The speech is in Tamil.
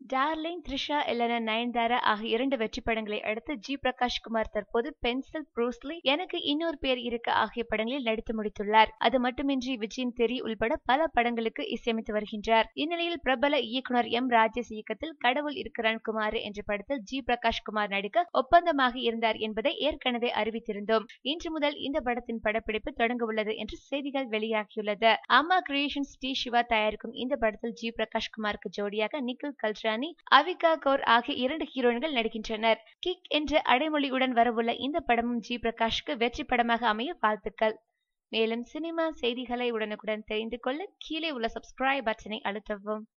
டார்லிங், த்ரிஷா இல்லனா நயன்தாரா ஆகிய 2 வெற்றி படங்களை அடுத்து G.V.Prakash குமார் தற்போது பென்சில், ப்ரூஸ்லி, எனக்கு இன்னொரு பேர் இருக்கு ஆகிய படங்களில் நடித்து முடித்துள்ளார். அது மட்டுமின்றி விஜயின் தெறி உள்பட பல படங்களுக்கு இசையமைத்து வருகின்றார். இந்நிலையில் பிரபல இயக்குனர் M.Rajesh இயக்கத்தில் கடவுள் இருக்கிறான் குமாரு என்ற படத்தில் G.V.Prakash குமார் நடிக்க ஒப்பந்தமாக இருந்தார் என்பதை ஏற்கனவே அறிவித்திருந்தோம். இன்று முதல் இந்த படத்தின் படப்பிடிப்பு தொடங்க உள்ளது என்று செய்திகள் வெளியாகியுள்ளது. அம்மா கிரியேஷன்ஸ் டி. சிவா தயாரிக்கும் இந்த படத்தில் G.V.Prakash குமாருக்கு ஜோடியாக nikki, galrani, அவிகா கௌர் ஆகிய 2 ஹீரோயின்கள் நடிக்கின்றனர். கிக் என்ற அடைமொழியுடன் வரவுள்ள இந்த படமும் G.V.Prakashக்கு வெற்றி படமாக அமைய வாழ்த்துக்கள். மேலும் சினிமா செய்திகளை உடனுக்குடன் தெரிந்து கொள்ள கீழே உள்ள சப்ஸ்கிரைப் பட்டனை அழுத்தவும்.